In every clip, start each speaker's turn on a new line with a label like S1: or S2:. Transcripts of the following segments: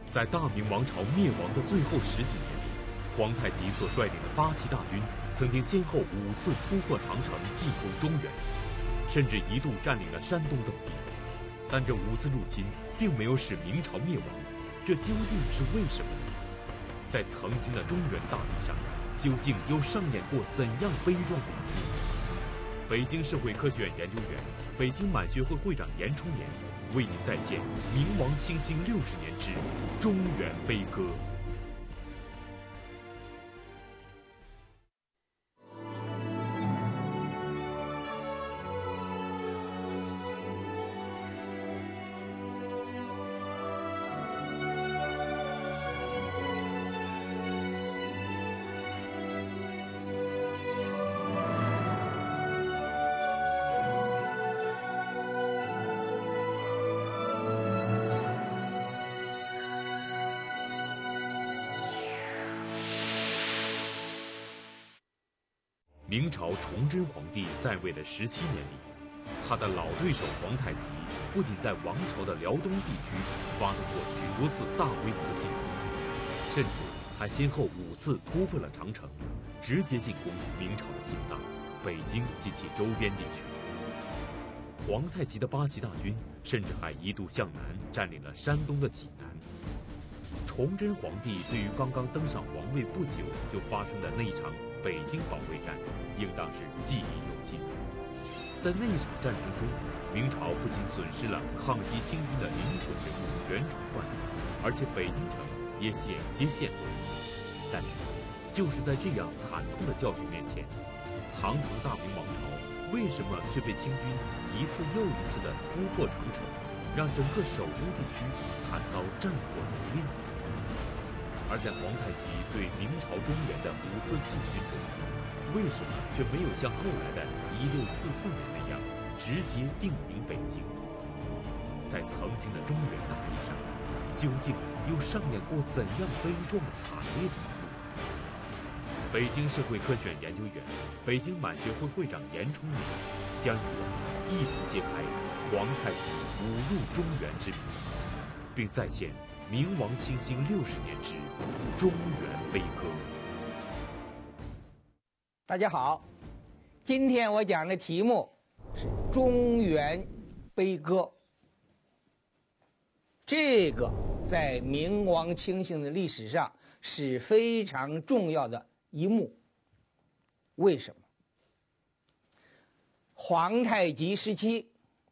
S1: 在大明王朝灭亡的最后10几年里，皇太极所率领的8旗大军曾经先后5次突破长城，进攻中原，甚至一度占领了山东等地。但这5次入侵并没有使明朝灭亡，这究竟是为什么呢？在曾经的中原大地上，究竟又上演过怎样悲壮的一幕？北京社会科学院研究员、北京满学会会长严冲年为您再现明亡清兴60年之中原悲歌。明朝崇祯皇帝在位的17年里，他的老对手皇太极不仅在王朝的辽东地区发动过许多次大规模的进攻，甚至还先后5次突破了长城，直接进攻明朝的心脏北京及其周边地区。皇太极的8旗大军甚至还一度向南占领了山东的济南。崇祯皇帝对于刚刚登上皇位不久就发生的那一场北京保卫战，应当是记忆犹新。在那一场战争中，明朝不仅损失了抗击清军的灵魂人物袁崇焕，而且北京城也险些陷落。但是，就是在这样惨痛的教训面前，堂堂大明王朝为什么却被清军一次又一次的突破长城，让整个首都地区惨遭战火蹂躏？而在皇太极对明朝中原的5次进军中，为什么却没有像后来的1644年那样直接定名北京？在曾经的中原大地上，究竟又上演过怎样悲壮惨烈的一幕？北京社会科学院研究员、北京满学会会长严冲年将与我们一同揭开皇太极误入中原之谜，并再现明亡清兴60年之中原悲歌。
S2: 大家好，今天我讲的题目是中原悲歌。这个在明亡清兴的历史上是非常重要的一幕。为什么？皇太极时期，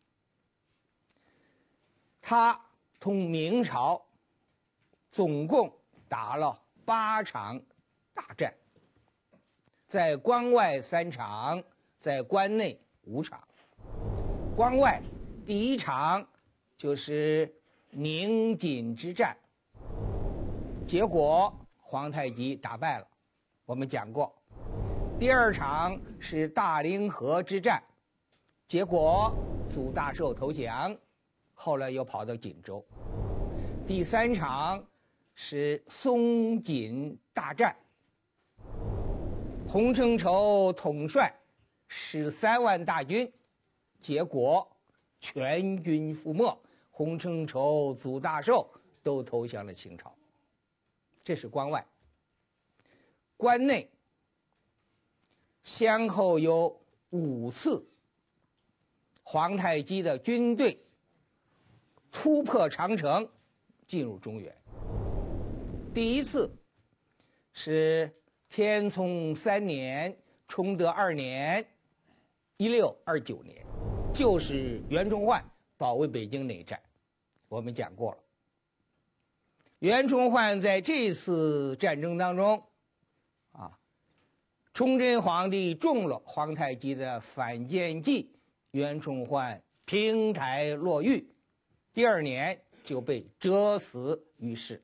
S2: 他同明朝总共打了8场大战，在关外3场，在关内5场。关外第1场就是宁锦之战，结果皇太极打败了，我们讲过。第2场是大凌河之战，结果祖大寿投降，后来又跑到锦州。第3场是松锦大战，洪承畴统帅13万大军，结果全军覆没，洪承畴、祖大寿都投降了清朝。这是关外。关内先后有5次皇太极的军队突破长城进入中原。第1次是天聪3年崇德2年1629年，就是袁崇焕保卫北京那一战，我们讲过了。袁崇焕在这次战争当中崇祯皇帝中了皇太极的反间计，袁崇焕平台落狱，第2年就被谪死于世。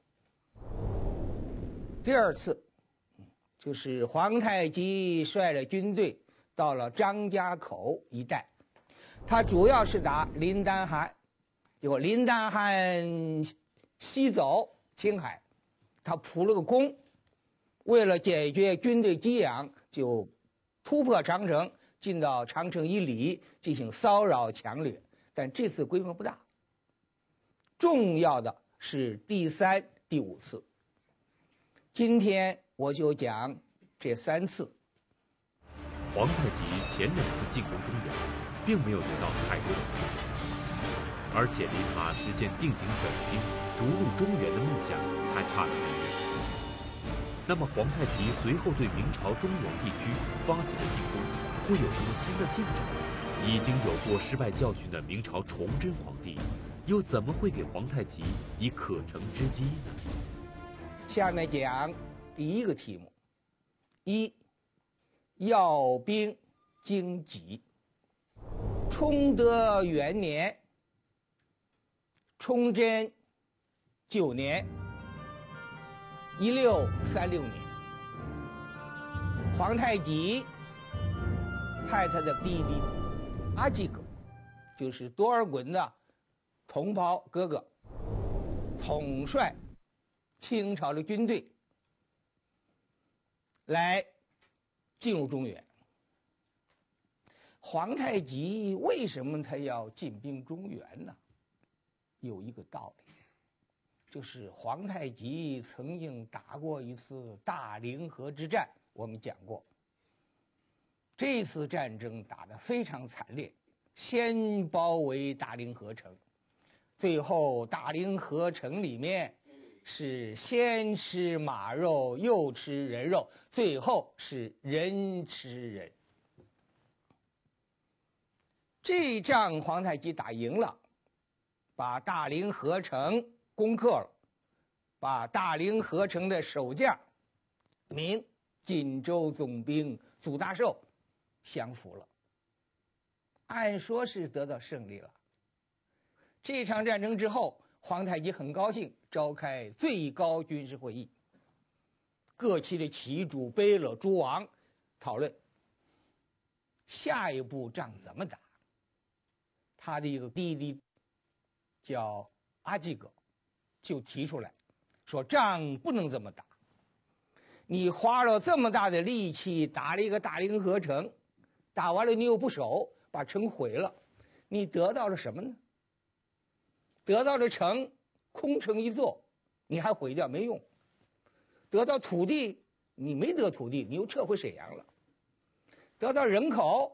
S2: 第2次就是皇太极率了军队到了张家口一带，他主要是打林丹汗，结果林丹汗西走青海，他扑了个空，为了解决军队给养，就突破长城，进到长城以里进行骚扰抢掠，但这次规模不大。重要的是第3、第5次。今天我就讲这3次。
S1: 皇太极前2次进攻中原，并没有得到太多的回报，而且离他实现定鼎北京、逐鹿中原的梦想还差得很远。那么，皇太极随后对明朝中原地区发起的进攻，会有什么新的进展？已经有过失败教训的明朝崇祯皇帝，又怎么会给皇太极以可乘之机呢？
S2: 下面讲第1个题目：1. 要兵经济。崇德元年，崇祯9年，1636年，皇太极派他的弟弟阿济格，就是多尔衮的同胞哥哥，统帅清朝的军队来进入中原。皇太极为什么他要进兵中原呢？有一个道理，就是皇太极曾经打过一次大凌河之战，我们讲过。这次战争打得非常惨烈，先包围大凌河城，最后大凌河城里面是先吃马肉，又吃人肉，最后是人吃人。这一仗皇太极打赢了，把大凌河城攻克了，把大凌河城的守将明锦州总兵祖大寿降服了，按说是得到胜利了。这场战争之后，皇太极很高兴，召开最高军事会议，各旗的旗主、贝勒、诸王讨论下一步仗怎么打。他的一个弟弟叫阿济格，就提出来说，仗不能这么打，你花了这么大的力气打了一个大凌河城，打完了你又不守，把城毁了，你得到了什么呢？得到了城空城一座，你还毁掉没用；得到土地，你没得土地，你又撤回沈阳了；得到人口，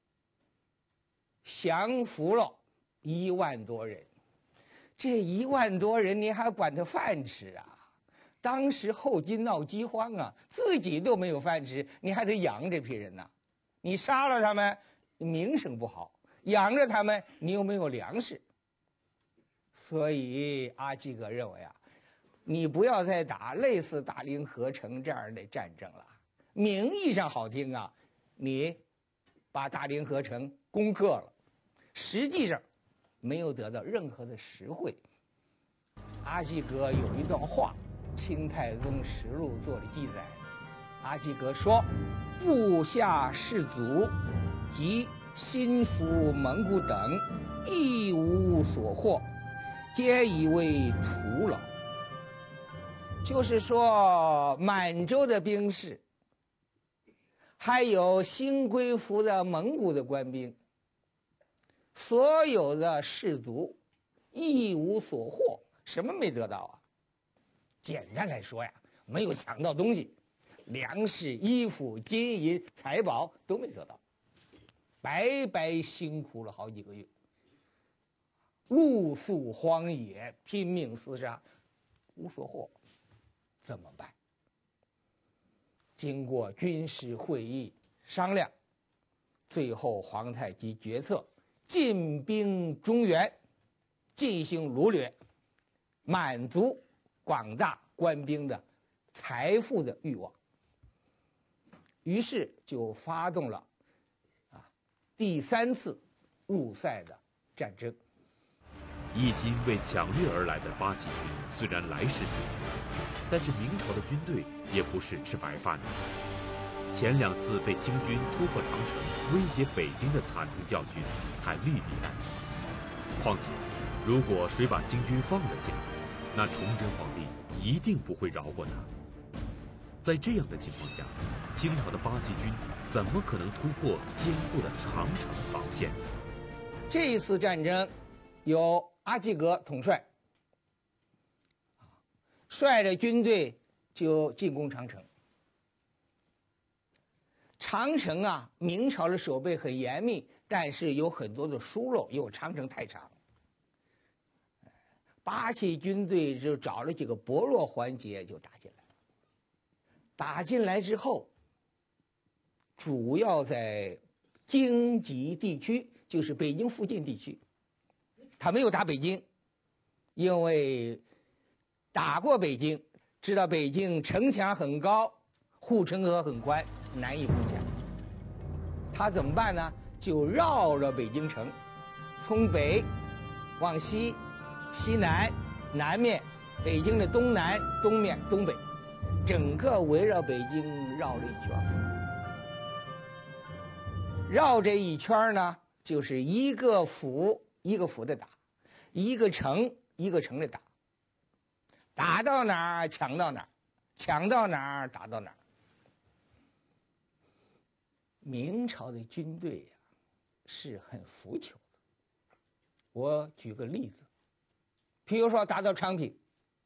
S2: 降服了1万多人，这1万多人你还管他饭吃啊？当时后金闹饥荒啊，自己都没有饭吃，你还得养这批人呢。你杀了他们，名声不好；养着他们，你又没有粮食。所以阿济格认为啊，你不要再打类似大凌河城这样的战争了。名义上好听啊，你把大凌河城攻克了，实际上没有得到任何的实惠。阿济格有一段话，《清太宗实录》做了记载。阿济格说：“部下士卒及心腹蒙古等，一无所获，皆以为徒劳。”就是说，满洲的兵士，还有新归服的蒙古的官兵，所有的士卒一无所获，什么没得到啊？简单来说呀，没有抢到东西，粮食、衣服、金银财宝都没得到，白白辛苦了好几个月，露宿荒野，拼命厮杀，无所获，怎么办？经过军事会议商量，最后皇太极决策进兵中原，进行掳掠，满足广大官兵的财富的欲望。于是就发动了第3次入塞的战争。
S1: 一心为抢掠而来的八旗军虽然来势汹汹，但是明朝的军队也不是吃白饭的。前2次被清军突破长城、威胁北京的惨痛教训还历历在目。况且，如果谁把清军放了进来，那崇祯皇帝一定不会饶过他。在这样的情况下，清朝的八旗军怎么可能突破坚固的长城防线？
S2: 这一次战争由阿济格统帅， 率着军队就进攻长城。长城啊，明朝的守备很严密，但是有很多的疏漏，因为长城太长。八旗军队就找了几个薄弱环节就打进来。打进来之后，主要在京畿地区，就是北京附近地区。他没有打北京，因为打过北京，知道北京城墙很高，护城河很宽，难以攻下。他怎么办呢？就绕着北京城，从北往西，西南，南面，北京的东南、东面、东北，整个围绕北京绕了一圈。绕这一圈呢，就是一个府一个府的打，一个城一个城的打，打到哪儿抢到哪儿，抢到哪儿打到哪儿。明朝的军队呀，是很腐朽的。我举个例子，譬如说打到昌平，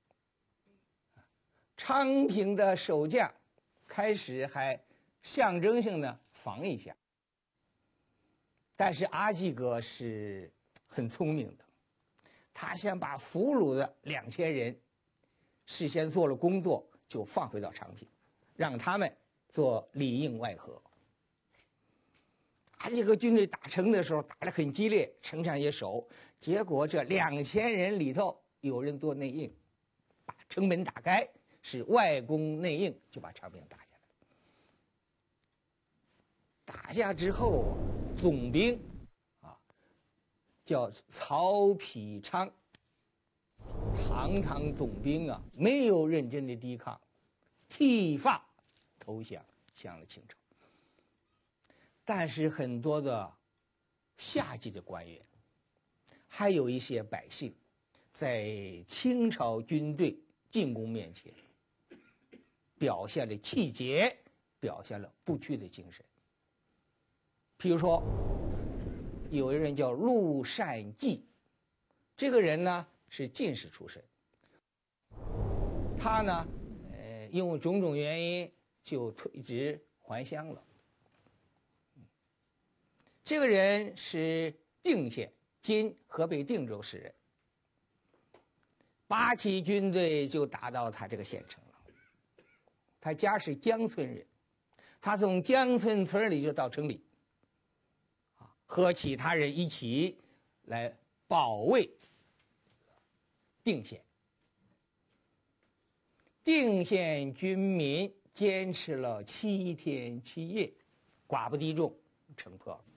S2: 昌平的守将开始还象征性的防一下，但是阿济格是很聪明的，他先把俘虏的2000人事先做了工作，就放回到昌平，让他们做里应外合。阿济格军队打城的时候打得很激烈，城上也守，结果这2000人里头有人做内应，把城门打开，是外攻内应，就把昌平打下来。打下之后，总兵叫曹丕昌，堂总兵啊，没有认真的抵抗，剃发投降，降了清朝。但是很多的下级的官员，还有一些百姓，在清朝军队进攻面前，表现了气节，表现了不屈的精神。譬如说，有一人叫陆善济，这个人呢是进士出身，他呢，因为种种原因就退职还乡了。这个人是定县（今河北定州市人），八旗军队就打到他这个县城了。他家是江村人，他从江村村里就到城里，和其他人一起来保卫定县。定县军民坚持了7天7夜，寡不敌众，城破了。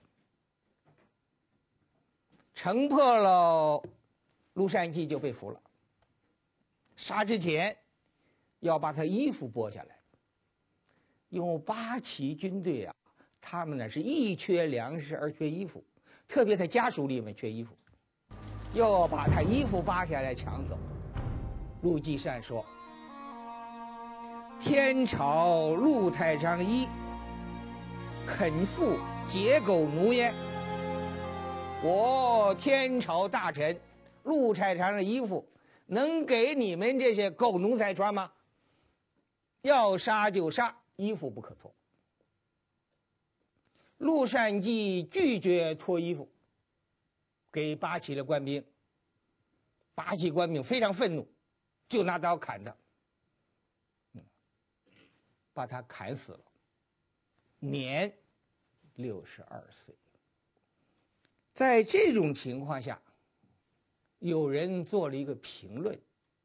S2: 城破了，陆善济就被俘了。杀之前，要把他衣服剥下来，因为八旗军队啊，他们呢是一缺粮食二缺衣服，特别在家属里面缺衣服，要把他衣服扒下来抢走。陆继善说：“天朝陆太常一，肯复解狗奴焉。”我天朝大臣陆太常的衣服能给你们这些狗奴才穿吗？要杀就杀，衣服不可脱。陆善济拒绝脱衣服，给八旗的官兵。八旗官兵非常愤怒，就拿刀砍他，把他砍死了，年62岁。在这种情况下，有人做了一个评论：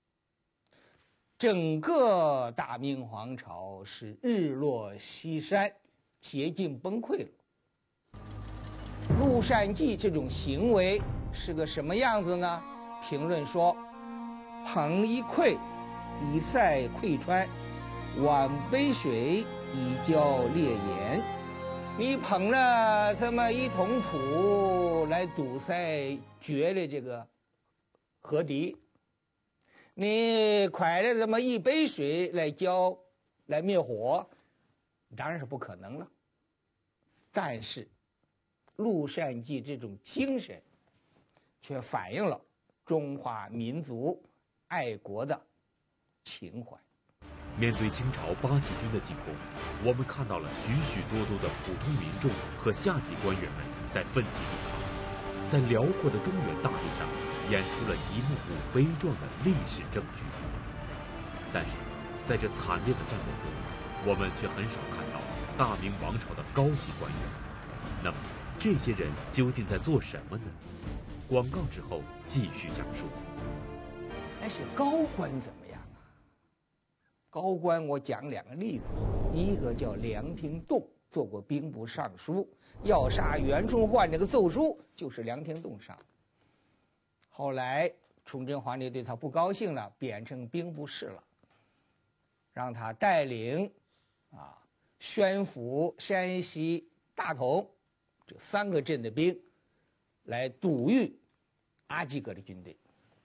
S2: 整个大明皇朝是日落西山，接近崩溃了。陆善济这种行为是个什么样子呢？评论说：捧一篑，以塞溃川；碗杯水，以浇烈焰。你捧了这么一桶土来堵塞决了这个河堤，你蒯了这么一杯水来浇来灭火，当然是不可能了。但是陆善济这种精神却反映了中华民族爱国的情怀。
S1: 面对清朝八旗军的进攻，我们看到了许许多多的普通民众和下级官员们在奋起抵抗，在辽阔的中原大地上演出了一幕幕悲壮的历史证据。但是，在这惨烈的战斗中，我们却很少看到大明王朝的高级官员。那么，这些人究竟在做什么呢？广告之后继续讲述。
S2: 但是高官怎么样啊？高官我讲2个例子，一个叫梁廷栋，做过兵部尚书，要杀袁崇焕这个奏书就是梁廷栋上。后来崇祯皇帝对他不高兴了，贬成兵部侍了，让他带领宣抚、山西、大同这3个镇的兵来堵御阿济格的军队。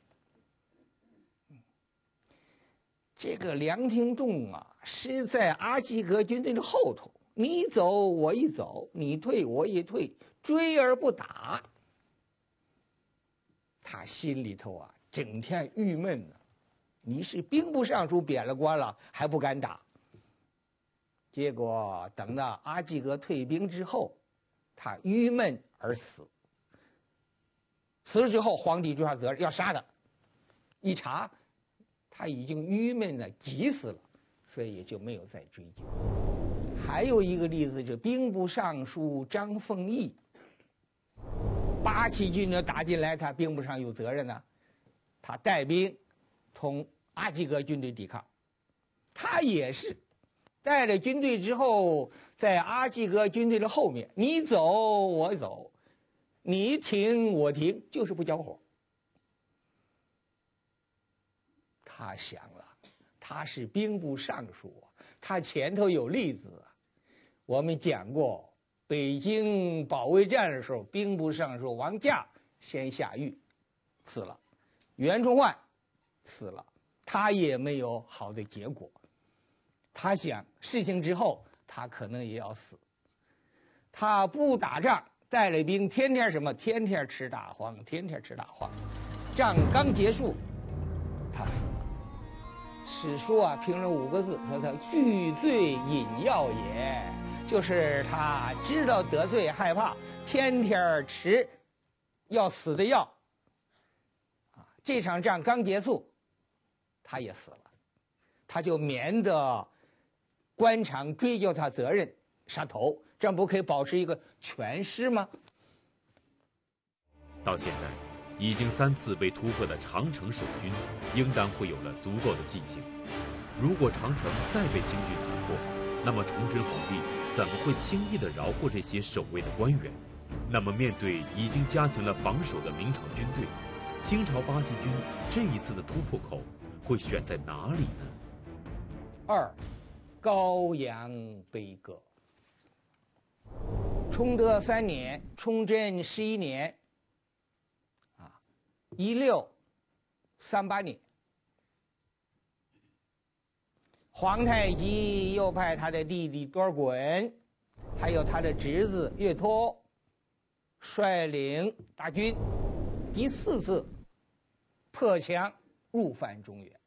S2: 这个梁廷栋是在阿济格军队的后头，你走我一走，你退我一退，追而不打。他心里头整天郁闷呢。你是兵部尚书贬了官了，还不敢打。结果等到阿济格退兵之后，他郁闷而死。死了之后，皇帝追他责任，要杀他。一查，他已经郁闷的急死了，所以也就没有再追究。还有一个例子，就兵部尚书张凤义，八旗军呢打进来，他兵部上有责任呢，他带兵同阿济格军队抵抗，他也是带了军队之后，在阿济格军队的后面，你走我走，你停我停，就是不交火。他想了，他是兵部尚书他前头有例子我们讲过，北京保卫战的时候，兵部尚书王驾先下狱，死了；袁崇焕死了，他也没有好的结果。他想事情之后，他可能也要死。他不打仗，带了兵，天天什么？天天吃大荒，天天吃大荒。仗刚结束，他死了。史书评论5个字，说他惧罪饮药也，就是他知道得罪害怕，天天吃要死的药。这场仗刚结束，他也死了，他就免得官场追究他责任，杀头，这样不可以保持一个全尸吗？
S1: 到现在，已经3次被突破的长城守军，应当会有了足够的记性。如果长城再被清军突破，那么崇祯皇帝怎么会轻易地饶过这些守卫的官员？那么面对已经加强了防守的明朝军队，清朝八旗军这一次的突破口会选在哪里呢？2. 高阳悲歌。
S2: 崇德3年，崇祯11年，1638年，皇太极又派他的弟弟多尔衮，还有他的侄子岳托，率领大军第4次破墙入犯中原。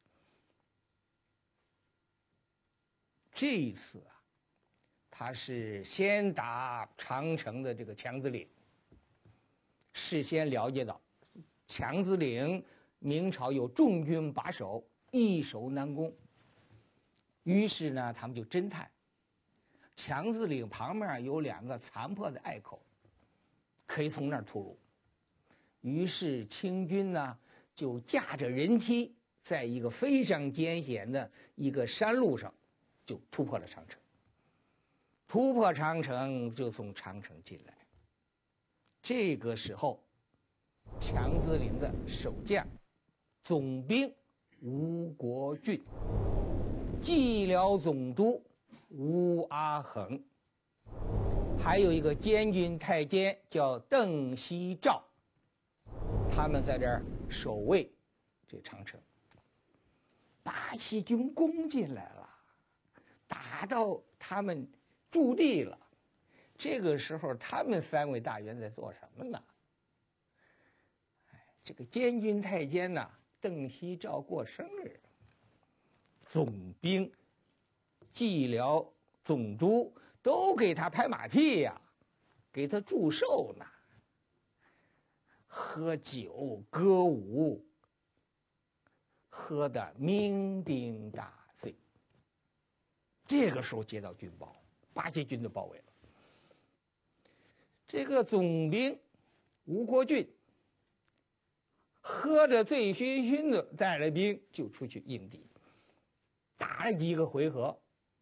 S2: 这一次他是先打长城的这个强子岭，事先了解到强子岭明朝有重军把守，易守难攻。于是呢，他们就侦探，强子岭旁边有2个残破的隘口，可以从那儿突入。于是清军呢就驾着人梯，在一个非常艰险的一个山路上，就突破了长城。突破长城就从长城进来。这个时候，强子岭的守将总兵吴国俊，蓟辽总督吴阿衡，还有一个监军太监叫邓锡照，他们在这儿守卫这长城。八旗军攻进来了，打到他们驻地了。这个时候，他们3位大员在做什么呢？这个监军太监邓锡照过生日， 总兵、蓟辽总督都给他拍马屁呀，给他祝寿呢，喝酒歌舞，喝得酩酊大醉。这个时候接到军报，八旗军都包围了。这个总兵吴国俊喝着醉醺醺的，带了兵就出去应敌，打了几个回合，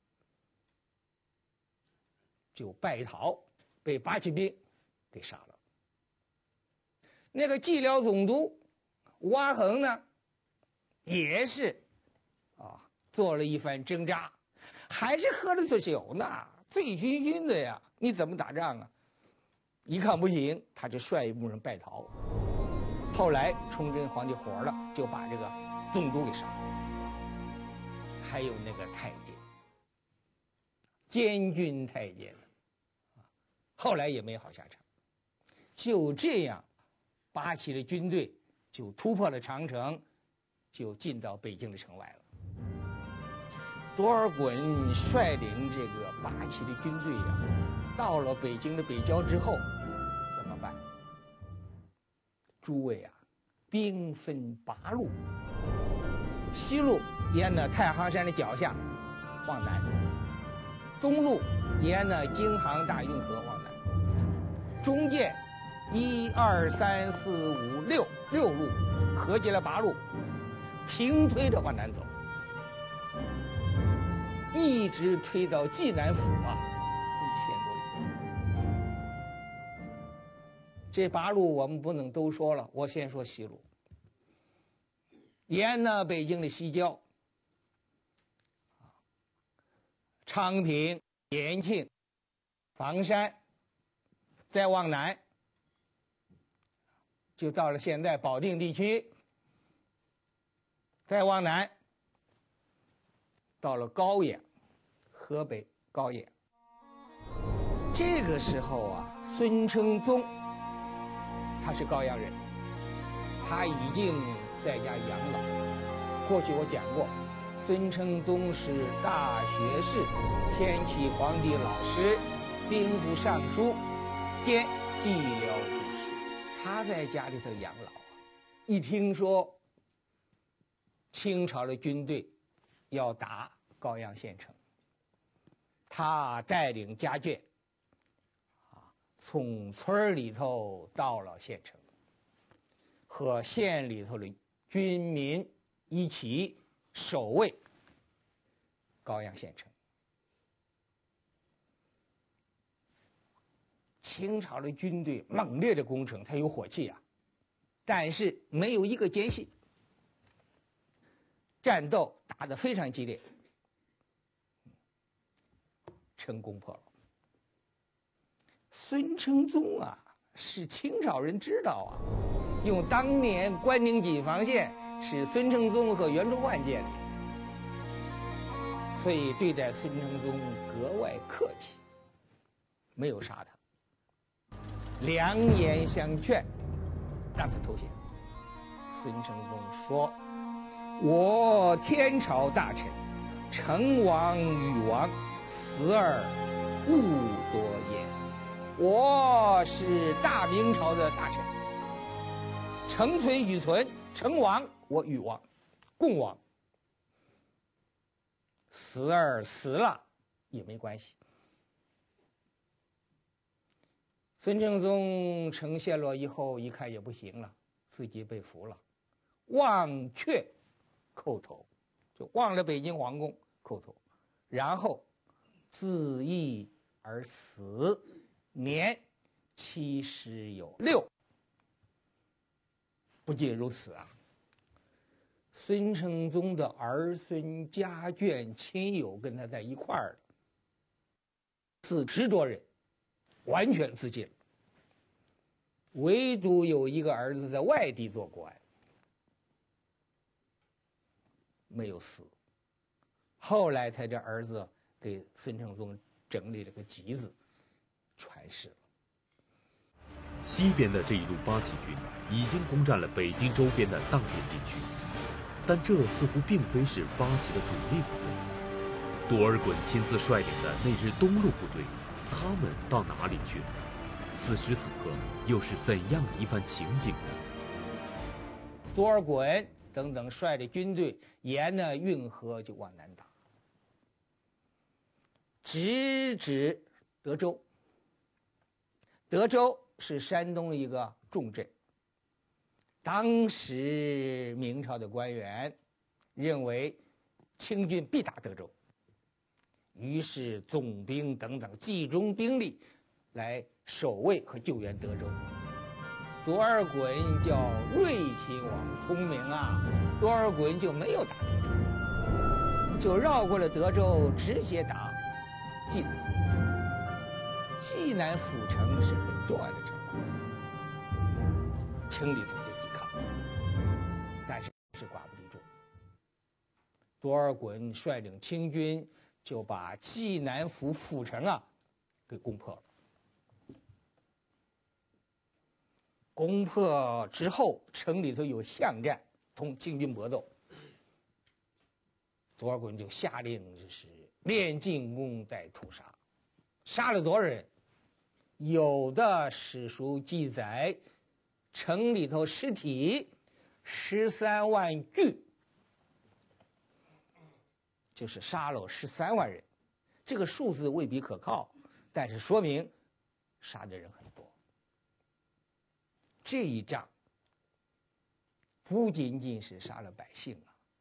S2: 就败逃，被八旗兵给杀了。那个蓟辽总督蛙衡呢，也是做了一番挣扎，还是喝了酒呢，醉醺醺的呀，你怎么打仗啊？一看不行，他就率一部分人败逃。后来崇祯皇帝火了，就把这个总督给杀了，还有那个太监，监军太监，后来也没好下场。就这样，八旗的军队就突破了长城，就进到北京的城外了。多尔衮率领这个八旗的军队到了北京的北郊之后，怎么办？诸位兵分8路，西路沿着太行山的脚下往南，东路沿着京杭大运河往南，中间1、2、3、4、5、6路，合计了8路，平推着往南走，一直推到济南府1000多里。这8路我们不能都说了，我先说西路。沿着北京的西郊，昌平、延庆、房山，再往南，就到了现在保定地区，再往南，到了高阳，河北高阳。这个时候孙承宗他是高阳人，他已经在家养老。过去我讲过，孙承宗是大学士、天启皇帝老师、兵部尚书兼蓟辽都师，他在家里头养老。一听说清朝的军队要打高阳县城，他带领家眷从村里头到了县城，和县里头的军民一起守卫高阳县城。清朝的军队猛烈的攻城，它有火器但是没有一个间隙，战斗打得非常激烈，城攻破了。孙承宗是清朝人知道用当年关宁锦防线是孙承宗和袁崇焕建立的，所以对待孙承宗格外客气，没有杀他，良言相劝，让他投降。孙承宗说：“我天朝大臣，成王与王，死而勿多言。我是大明朝的大臣，成存与存，成王我与王共王，死而死了也没关系。”孙承宗城陷落以后，一看也不行了，自己被俘了，忘却叩头，就忘了北京皇宫叩头，然后自缢而死，年76。不仅如此孙承宗的儿孙家眷亲友跟他在一块儿40多人完全自尽了，唯独有一个儿子在外地做官，没有死。后来才这儿子给孙承宗整理了个集子，传世了。
S1: 西边的这一路八旗军已经攻占了北京周边的大片地区， 但这似乎并非是八旗的主力部队。多尔衮亲自率领的那支东路部队，他们到哪里去了？此时此刻又是怎样一番情景呢？
S2: 多尔衮等等率着军队沿着运河就往南打，直指德州。德州是山东一个重镇，当时明朝的官员认为清军必打德州，于是总兵等等集中兵力来守卫和救援德州。多尔衮叫睿亲王，聪明啊，多尔衮就没有打德州，就绕过了德州，直接打济南。济南府城是很重要的城堡，城里头就抵抗，但是寡不敌众。多尔衮率领清军就把济南府城给攻破了。攻破之后，城里头有巷战，同清军搏斗。多尔衮就下令就是练进攻带屠杀，杀了多少人？有的史书记载，城里头尸体13万具，就是杀了13万人。这个数字未必可靠，但是说明杀的人很多。这一仗不仅仅是杀了百姓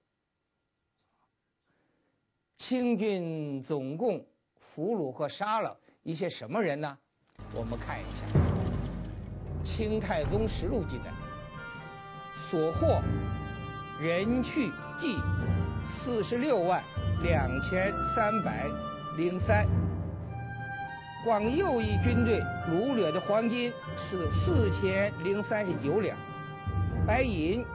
S2: 清军总共俘虏和杀了一些什么人呢？我们看一下《清太宗实录》记载，所获人去计462303，光右翼军队掳掠的黄金是4039两，白银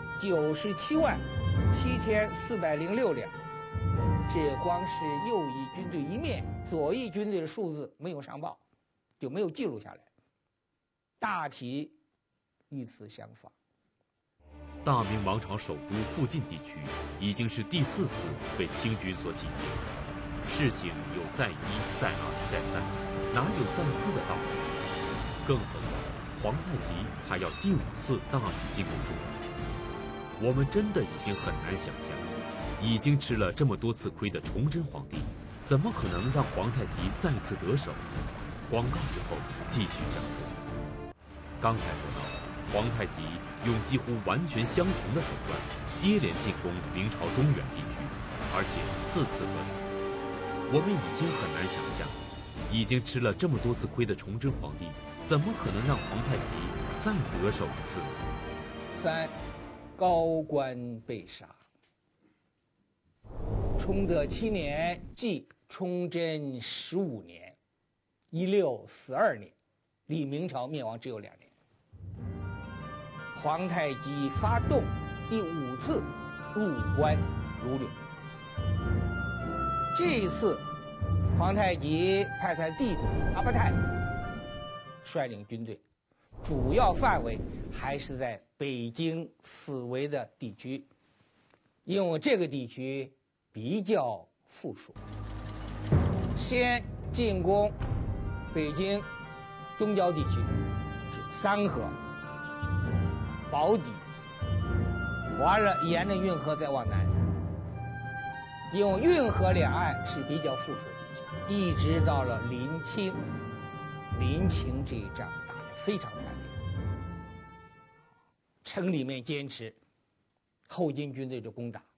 S2: 977406两。这光是右翼军队一面，左翼军队的数字没有上报，就没有记录下来，大体与此相仿。
S1: 大明王朝首都附近地区已经是第4次被清军所洗劫，事情有再1、再2、再3，哪有再4的道理？更何况皇太极还要第5次大举进攻中国。我们真的已经很难想象，已经吃了这么多次亏的崇祯皇帝，怎么可能让皇太极再次得手？广告之后继续讲述。刚才说到，皇太极用几乎完全相同的手段接连进攻明朝中原地区，而且次次得手。我们已经很难想象，已经吃了这么多次亏的崇祯皇帝，怎么可能让皇太极再得手一次呢
S2: ？3. 高官被杀。崇德7年，即崇祯15年，1642年，离明朝灭亡只有2年。皇太极发动第5次入关掳掠。这一次，皇太极派他弟弟阿巴泰率领军队，主要范围还是在北京四围的地区，因为这个地区比较富庶。先进攻北京东郊地区，指三河、宝冀，完了沿着运河再往南，因为运河两岸是比较富庶的地区，一直到了临清。临清这一仗打得非常惨烈，城里面坚持，后金军队就攻打。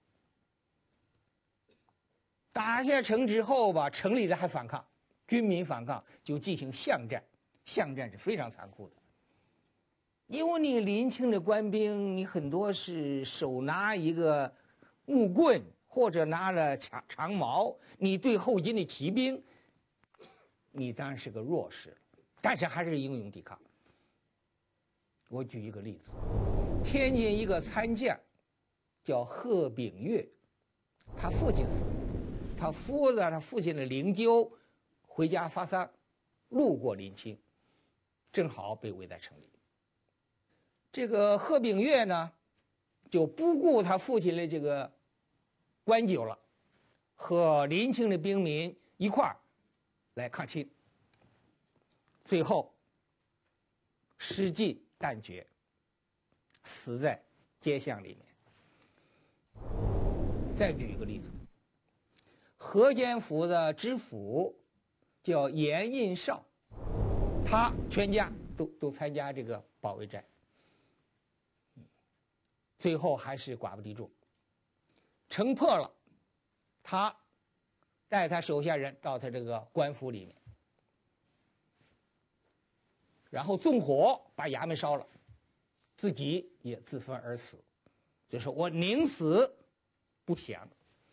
S2: 打下城之后吧，城里的还反抗，军民反抗，就进行巷战。巷战是非常残酷的，因为你临清的官兵，你很多是手拿一个木棍或者拿了长矛，你对后金的骑兵，你当然是个弱势，但是还是英勇抵抗。我举一个例子，天津一个参将叫贺秉岳，他父亲死了，他扶着他父亲的灵柩回家发丧，路过临清，正好被围在城里。这个贺秉岳呢， 就不顾他父亲的这个官酒了，和临清的兵民一块儿来抗清，最后失尽旦绝，死在街巷里面。再举一个例子，河间府的知府叫严应绍，他全家都参加这个保卫战，最后还是寡不敌众，城破了，他带他手下人到他这个官府里面，然后纵火把衙门烧了，自己也自焚而死，就是我宁死不降。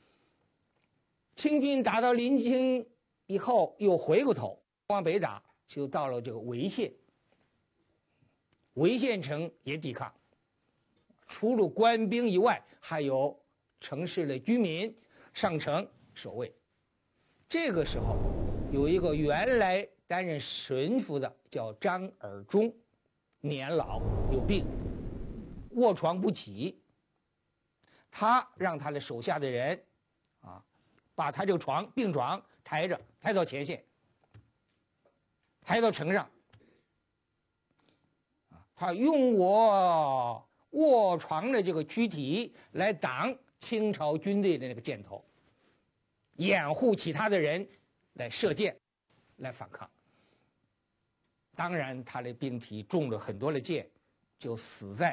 S2: 清军打到临清以后，又回过头往北打，就到了这个潍县。潍县城也抵抗，除了官兵以外，还有城市的居民上城守卫。这个时候，有一个原来担任巡抚的叫张尔忠，年老有病，卧床不起。他让他的手下的人把他这个病床抬到前线，抬到城上。他用我卧床的这个躯体来挡清朝军队的那个箭头，掩护其他的人来射箭，来反抗。当然，他的兵体中了很多的箭，就死在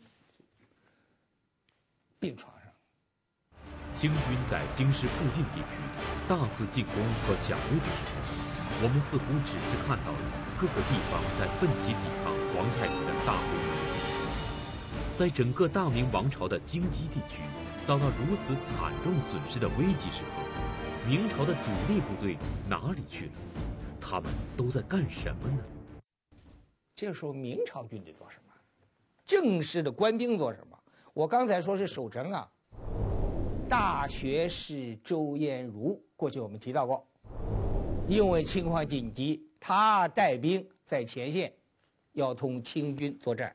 S2: 病床上。
S1: 清军在京师附近地区大肆进攻和抢掠的时候，我们似乎只是看到了各个地方在奋起抵抗皇太极的大规模攻击。在整个大明王朝的京畿地区遭到如此惨重损失的危急时刻，明朝的主力部队哪里去了？他们都在干什么呢？
S2: 这时候明朝军队做什么？正式的官兵做什么？我刚才说是守城啊。大学士周延儒，过去我们提到过，因为情况紧急，他带兵在前线，要同清军作战。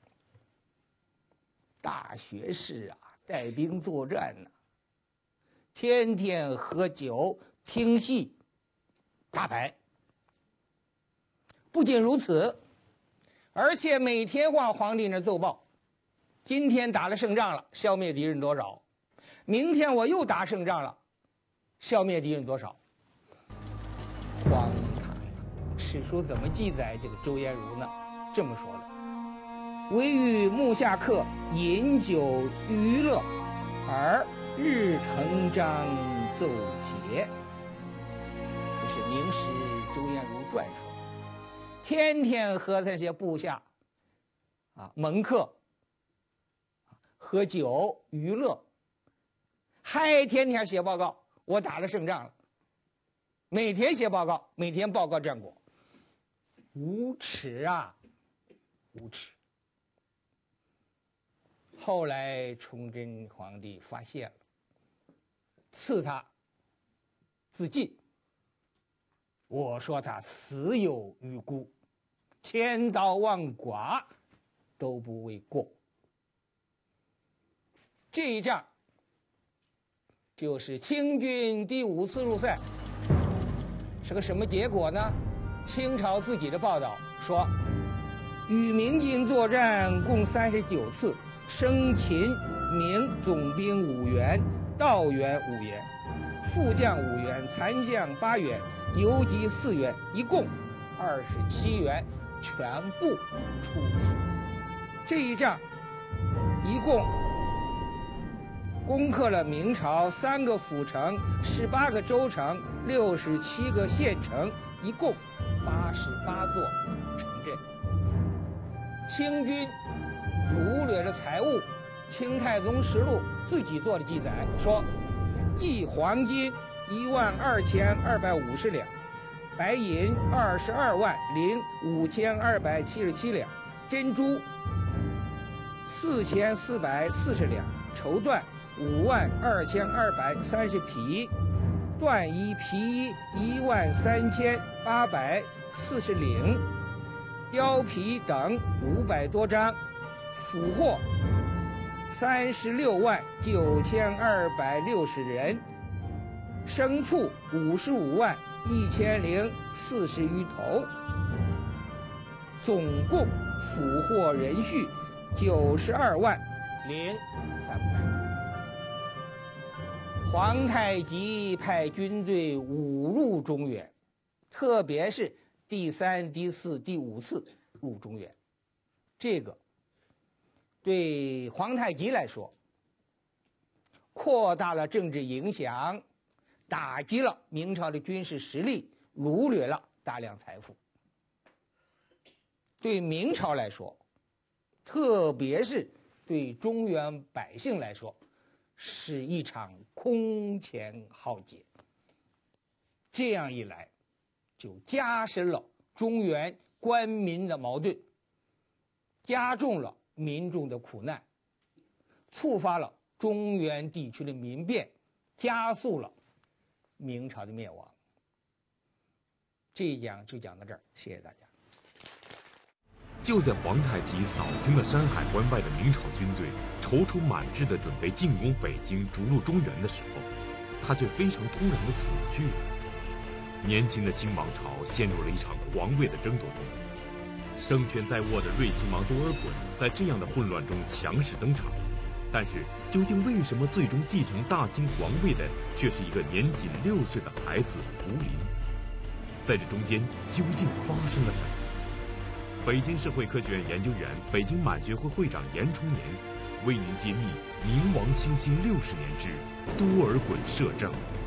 S2: 大学士啊，带兵作战呢，天天喝酒听戏打牌。不仅如此，而且每天往皇帝那奏报，今天打了胜仗了，消灭敌人多少？明天我又打胜仗了，消灭敌人多少？荒唐啊！史书怎么记载这个周延儒呢？这么说的：惟欲目下客，饮酒娱乐，而日腾章奏节。这是《明史·周延儒传》说的。天天和那些部下门客喝酒娱乐，还天天写报告，我打了胜仗了。每天写报告，每天报告战果，无耻啊，无耻！后来崇祯皇帝发现了，赐他自尽。我说他死有余辜，千刀万剐都不为过。这一仗就是清军第5次入塞，是个什么结果呢？清朝自己的报道说，与明军作战共39次，生擒明总兵5员，道员5员，副将5员，残将8员，游击4员，一共27员全部处死。这一仗一共攻克了明朝3个府城、18个州城、67个县城，一共88座城镇。清军掳掠了财物，《清太宗实录》自己做的记载说，计黄金12250两，白银22,052,5277两，珍珠4440两，绸缎52230匹，缎衣皮衣13840领，貂皮等500多张，俘获 369260人，牲畜551040余头，总共俘获人畜920300。皇太极派军队5入中原，特别是第3、第4、第5次入中原，这个对皇太极来说，扩大了政治影响，打击了明朝的军事实力，掳掠了大量财富。对明朝来说，特别是对中原百姓来说，是一场空前浩劫。这样一来，就加深了中原官民的矛盾，加重了民众的苦难，触发了中原地区的民变，加速了明朝的灭亡。这一讲就讲到这儿，谢谢大家。
S1: 就在皇太极扫清了山海关外的明朝军队，踌躇满志地准备进攻北京、逐鹿中原的时候，他却非常突然地死去了。年轻的清王朝陷入了一场皇位的争夺中。胜券在握的睿亲王多尔衮在这样的混乱中强势登场，但是究竟为什么最终继承大清皇位的却是一个年仅6岁的孩子福临？在这中间究竟发生了什么？北京社会科学院研究员、北京满学会会长严崇年为您揭秘明王清兴60年之多尔衮摄政。